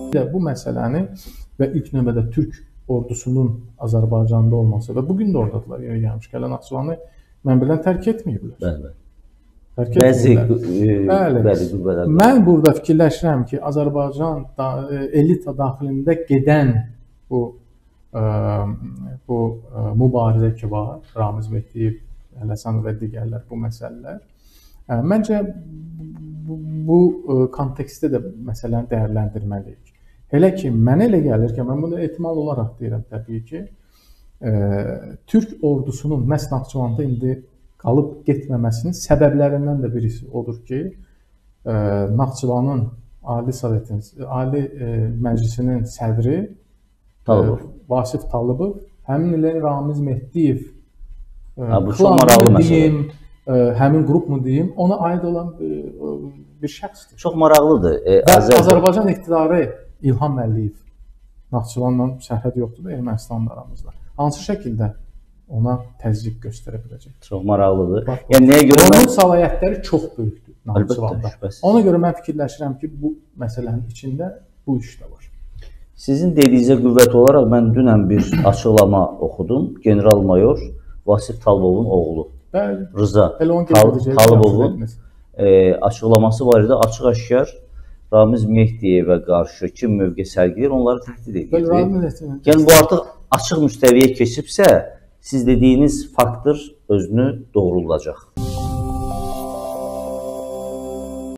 Bu məsələni və ilk növbədə Türk ordusunun Azərbaycanda olması və bugün də oradadılar, yəni gəlmişkən Naxçıvanı mən bilən tərk etməyiblər. Bəli. Mən burada fikirləşirəm ki, Azərbaycan elita daxilində gedən bu mübarizə ki var, Ramiz Mehdiyev, Həsən və digərlər bu məsələlər. Məncə bu kontekstdə də məsələni dəyərləndirməliyik. Elə ki, mənə elə gəlir ki, mən bunu ehtimal olaraq deyirəm təbii ki, Türk ordusunun məhz Naxçıvanda indi qalıb getməməsinin səbəblərindən də birisi odur ki, Naxçıvanın Ali Məclisinin sədri Vasif Talıbov həmin ilə Ramiz Mehdiyev klanı deyim, həmin qrup mu deyim, ona aid olan bir şəxsdir. Çox maraqlıdır. Azərbaycan iqtidarı İlham Əliyev Naxçıvanla sərhəd yoxdur da Ermənistanla aramızda. Hansı şəkildə ona təzyiq göstərə biləcək? Çox maraqlıdır. Yəni nəyə görə onun səlahiyyətləri çox böyükdür Naxçıvanda. Ona görə mən fikirləşirəm ki, bu məsələnin içində bu iş də var. Sizin dediyinizə qüvvət olaraq mən dünən bir açıqlama oxudum. General-mayor Vasif Talıbovun oğlu Rıza Talıbovun açıqlaması var idi. Açıq-aşkar Ramiz Mehdiyevə qarşı kim mövqe sərgiləyir, onları təhdid edir. Yəni bu artıq açıq müstəviyə keçibsə, siz dediyiniz faktör özünü doğrulacaq.